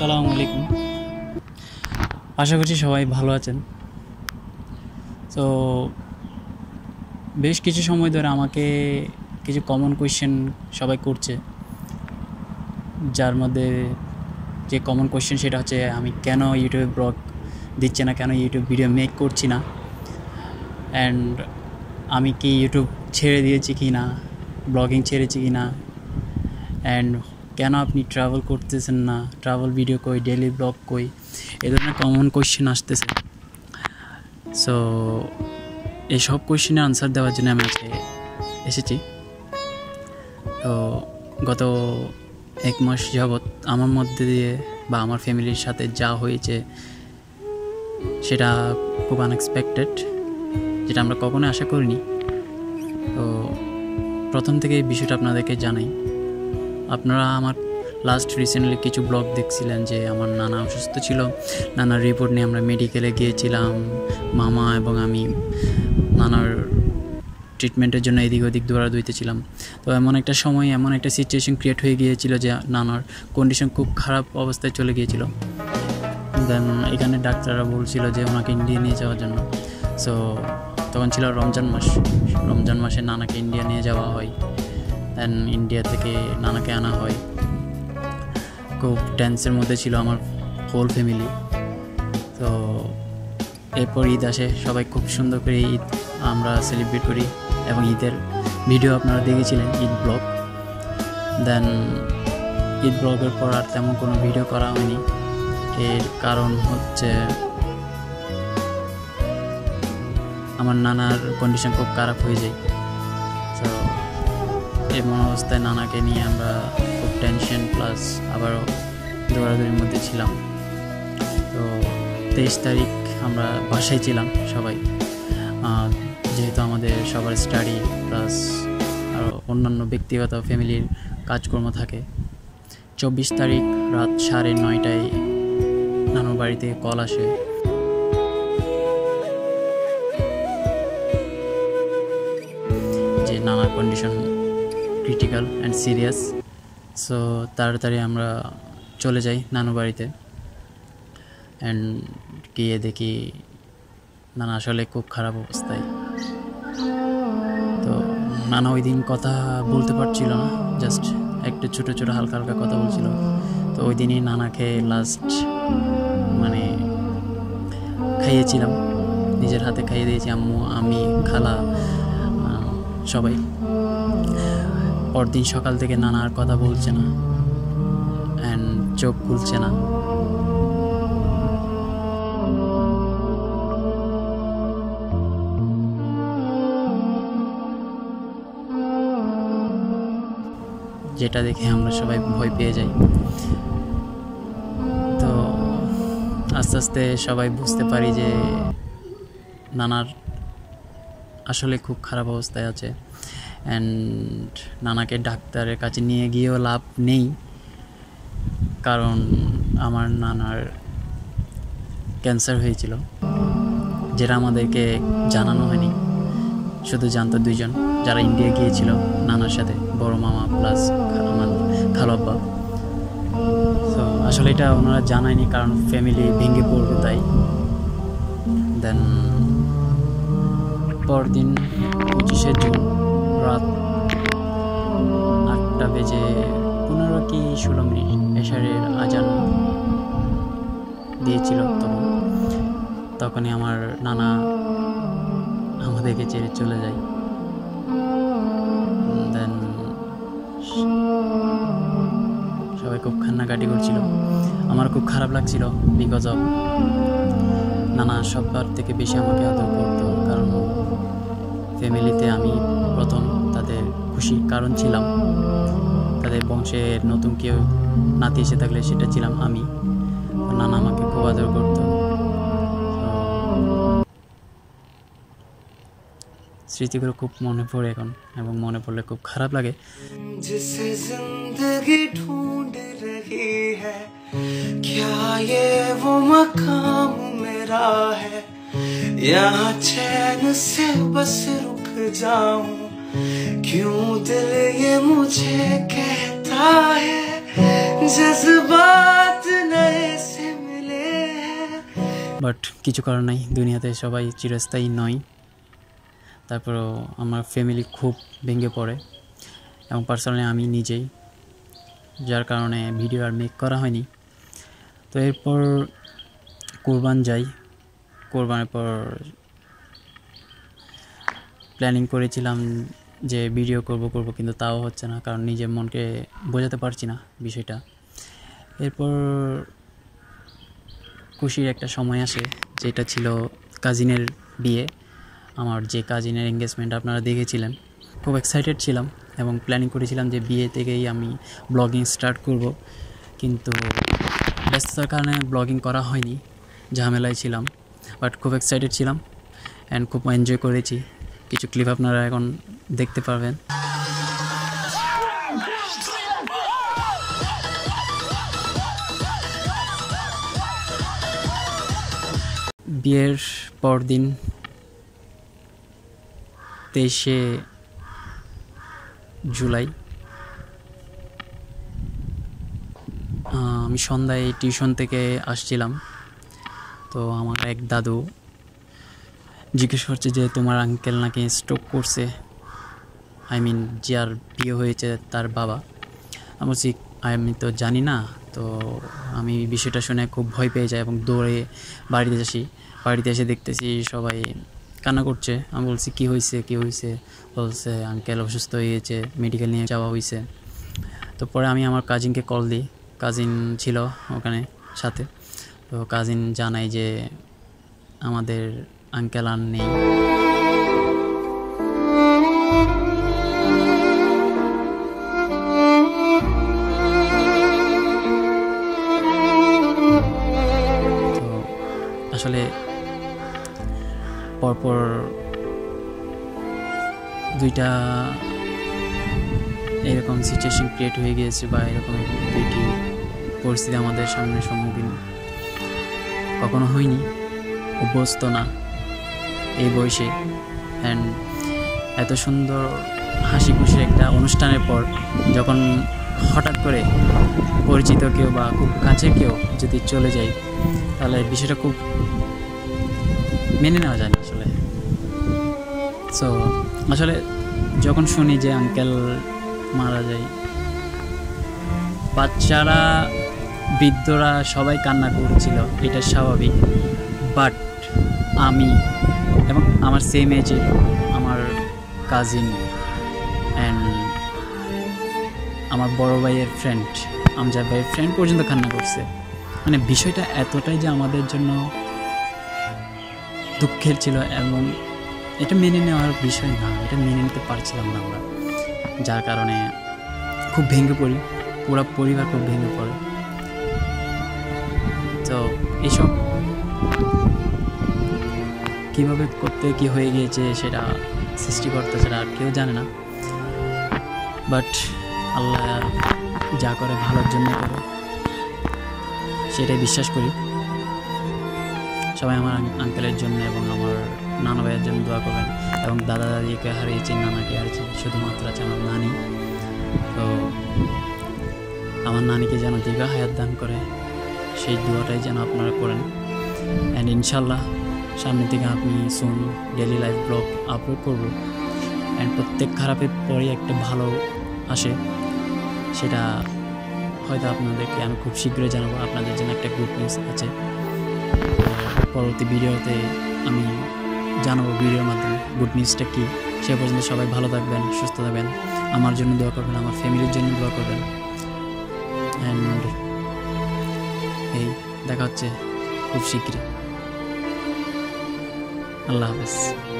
আসসালামু আলাইকুম। আশা করছি সবাই ভালো আছেন। তো বেশ কিছু সময় ধরে আমাকে কিছু কমন কোয়েশ্চেন সবাই করছে, যার মধ্যে যে কমন কোয়েশ্চেন সেটা হচ্ছে আমি কেন ইউটিউবে ব্লগ দিচ্ছি না, কেন ইউটিউব ভিডিও মেক করছি না, অ্যান্ড আমি কি ইউটিউব ছেড়ে দিয়েছি কি না, ব্লগিং ছেড়েছি কি না, অ্যান্ড কেন আপনি ট্রাভেল করতেছেন না, ট্রাভেল ভিডিও কই, ডেইলি ব্লগ কই, এ ধরনের কমন কোয়েশ্চেন আসতেছে। সো এইসব কোয়েশ্চেনের আনসার দেওয়ার জন্য আমি আজকে এসেছি। তো গত 1 মাস যাবৎ আমার মধ্যে দিয়ে বা আমার ফ্যামিলির সাথে যা হয়েছে সেটা খুব আনএক্সপেক্টেড, যেটা আমরা কখনোই আশা করিনি। তো প্রথম থেকে এই বিষয়টা আপনাদেরকে জানাই। আপনারা আমার লাস্ট রিসেন্টলি কিছু ব্লগ দেখছিলেন যে আমার নানা অসুস্থ ছিল, নানার রিপোর্ট নিয়ে আমরা মেডিকেলে গিয়েছিলাম, মামা এবং আমি নানার ট্রিটমেন্টের জন্য এদিক ওদিক দৌড়াদৌড়িতে ছিলাম। তো এমন একটা সময়, এমন একটা সিচুয়েশন ক্রিয়েট হয়ে গিয়েছিল যে নানার কন্ডিশন খুব খারাপ অবস্থায় চলে গিয়েছিল। দেন এখানে ডাক্তাররা বলছিল যে ওনাকে ইন্ডিয়া নিয়ে যাওয়ার জন্য। সো তখন ছিল রমজান মাসে নানাকে ইন্ডিয়া নিয়ে যাওয়া হয়। দেন ইন্ডিয়া থেকে নানাকে আনা হয়। খুব টেন্সের মধ্যে ছিল আমার হোল ফ্যামিলি। তো এরপর ঈদ আসে, সবাই খুব সুন্দর করে ঈদ আমরা সেলিব্রেট করি এবং ঈদের ভিডিও আপনারা দেখেছিলেন, ঈদ ব্লগ। দেন ঈদ ব্লগের পর আর তেমন কোনো ভিডিও করা হয়নি। এর কারণ হচ্ছে আমার নানার কন্ডিশন খুব খারাপ হয়ে যায়। তো এমন অবস্থায় নানাকে নিয়ে আমরা খুব টেনশন প্লাস আবারও দৌড়াদৌড়ির মধ্যে ছিলাম। তো 23 তারিখ আমরা বাসায় ছিলাম সবাই, যেহেতু আমাদের সবার স্টাডি প্লাস আরও অন্যান্য ব্যক্তিগত ফ্যামিলির কাজকর্ম থাকে। 24 তারিখ রাত 9:30টায় নানুর বাড়ি থেকে কল আসে যে নানার condition critical and serious. So তাড়াতাড়ি আমরা চলে যাই নানু বাড়িতে। অ্যান্ড গিয়ে দেখি নানা আসলে খুব খারাপ অবস্থায়। তো নানা ওই দিন কথা বলতে পারছিল না, জাস্ট একটু ছোটো ছোটো হালকা হালকা কথা বলছিল। তো ওই দিনই নানাকে লাস্ট খাইয়েছিলাম, নিজের হাতে খাইয়ে দিয়েছি, আম্মু, আমি, খালা, সবাই। পরদিন সকাল থেকে নানা আর কথা বলছে না অ্যান্ড চোখ খুলছে না। যেটা দেখে আমরা সবাই ভয় পেয়ে যাই। তো আস্তে আস্তে সবাই বুঝতে পারি যে নানার আসলে খুব খারাপ অবস্থায় আছে। অ্যান্ড নানাকে ডাক্তারের কাছে নিয়ে গিয়েও লাভ নেই, কারণ আমার নানার ক্যান্সার হয়েছিল, যেটা আমাদেরকে জানানো হয়নি। শুধু জানতো 2 জন যারা ইন্ডিয়া গিয়েছিল নানার সাথে, বড় মামা প্লাস আমার খালাব্বা। তো আসলে এটা ওনারা জানায়নি, কারণ ফ্যামিলি ভেঙে পড়বে তাই। দেন পরদিন 25শে জুন রাত 8:15 কি 16 এশারের আজান দিয়েছিল। তখনই আমার নানা আমাদেরকে ছেড়ে চলে যায়। দেন সবাই খুব কান্নাকাটি করছিল, আমার খুব খারাপ লাগছিল, বিকজ অফ নানা সবার থেকে বেশি আমাকে আদর করতো, কারণ ফ্যামিলিতে আমি প্রথম তাদের খুশির কারণ ছিলাম। তাদের বংশের নতুন কেউ নাতি এসে থাকলে সেটা ছিলাম আমি। নানা আমাকে খুব আদর করতো। স্মৃতিগুলো খুব মনে পড়ে এখন, এবং মনে পড়লে খুব খারাপ লাগে। जिसे जिंदगी ढूंढ रही है, क्या ये वो मकाम मेरा है, यहाँ चैन से बस रुक जाऊं, क्यों दिल ये मुझे कहता है जज्बात नहीं বাট কিছু করার নাই, দুনিয়াতে সবাই চিরস্থায়ী নয়। তারপরও আমার ফ্যামিলি খুব ভেঙে পড়ে এবং পার্সোনালি আমি নিজেই, যার কারণে ভিডিও আর মেক করা হয়নি। তো এরপর কোরবান যাই। কোরবানের পর প্ল্যানিং করেছিলাম যে ভিডিও করব কিন্তু তাও হচ্ছে না, কারণ নিজের মনকে বোঝাতে পারছি না বিষয়টা। এরপর খুশির একটা সময় আসে, যেটা ছিল কাজিনের বিয়ে। আমার যে কাজিনের এঙ্গেজমেন্ট আপনারা দেখেছিলেন, খুব এক্সাইটেড ছিলাম এবং প্ল্যানিং করেছিলাম যে বিয়ে থেকেই আমি ব্লগিং স্টার্ট করব, কিন্তু ব্যস্ততার কারণে ব্লগিং করা হয়নি, ঝামেলায় ছিলাম। বাট খুব এক্সাইটেড ছিলাম অ্যান্ড খুব এনজয় করেছি। কিছু ক্লিপ আপনারা এখন দেখতে পারবেন। বিয়ের পরদিন 23শে জুলাই আমি সন্ধ্যায় টিউশন থেকে আসছিলাম। তো আমার এক দাদু জিজ্ঞেস করছে যে তোমার আঙ্কেল নাকি স্ট্রোক করছে, যার বিয়ে হয়েছে তার বাবা। আমি বলছি আমি তো জানি না। তো আমি বিষয়টা শুনে খুব ভয় পেয়ে যাই এবং দৌড়ে বাড়িতে আসি। বাড়িতে এসে দেখতেছি সবাই কান্না করছে। আমি বলছি কী হয়েছে? বলছে আঙ্কেল অসুস্থ হয়ে গেছে, মেডিকেল নিয়ে যাওয়া হয়েছে। তো পরে আমি আমার কাজিনকে কল দিই, কাজিন ছিল ওখানে সাথে। তো কাজিন জানাই যে আমাদের আঙ্কেল আর নেই। তো আসলে পরপর দুইটা এরকম সিচুয়েশন ক্রিয়েট হয়ে গিয়েছে, বা এরকম দুইটি পরিস্থিতি আমাদের সামনে সম্মুখীন কখনো হয়নি, অভ্যস্ত না এই বয়সে। অ্যান্ড এত সুন্দর হাসি খুশির একটা অনুষ্ঠানের পর যখন হঠাৎ করে পরিচিত কেউ বা খুব কাছের কেউ যদি চলে যায়, তাহলে বিষয়টা খুব মেনে নেওয়া যায় না আসলে। সো আসলে যখন শুনি যে আঙ্কেল মারা যায়, বাচ্চারা বৃদ্ধরা সবাই কান্না করছিল, এটা স্বাভাবিক। বাট আমি এবং আমার সেম এজে আমার কাজিন অ্যান্ড আমার বড় ভাইয়ের ফ্রেন্ড, আমজাদ ভাইয়ের ফ্রেন্ড পর্যন্ত কান্না করছে। মানে বিষয়টা এতটাই যে আমাদের জন্য দুঃখের ছিল এবং এটা মেনে নেওয়ার বিষয় না, এটা মেনে নিতে পারছিলাম না আমরা, যার কারণে খুব ভেঙে পড়ি, পুরো পরিবার খুব ভেঙে পড়ে। তো এইসব কীভাবে করতে কি হয়ে গিয়েছে সেটা সৃষ্টিকর্তা ছাড়া আর কেউ জানে না। বাট আল্লাহ যা করে ভালোর জন্য করে, সেটাই বিশ্বাস করি। সবাই আমার আঙ্কেলের জন্য এবং আমার নানা ভাইয়ের জন্য দোয়া করবেন, এবং দাদা দাদিকে হারিয়েছি, নানাকে হারিয়েছি, শুধুমাত্র আছে আমার নানি। তো আমার নানিকে যেন দীর্ঘ হায়াত দান করে, সেই দোয়াটাই যেন আপনারা করেন। অ্যান্ড ইনশাল্লাহ সামনের দিকে আপনি soon daily life vlog upload করব। অ্যান্ড প্রত্যেক খারাপের পরেই একটা ভালো আসে, সেটা হয়তো আপনাদেরকে আমি খুব শীঘ্রই জানাবো। আপনাদের জন্য একটা গুড নিউজ আছে, পরবর্তী ভিডিওতে আমি জানাবো ভিডিওর মাধ্যমে গুড নিউজটা কী। সে পর্যন্ত সবাই ভালো থাকবেন, সুস্থ থাকবেন, আমার জন্য দোয়া করবেন, আমার ফ্যামিলির জন্য দোয়া করবেন। অ্যান্ড এই দেখা হচ্ছে খুব শীঘ্রই। আল্লাহ হাফেজ।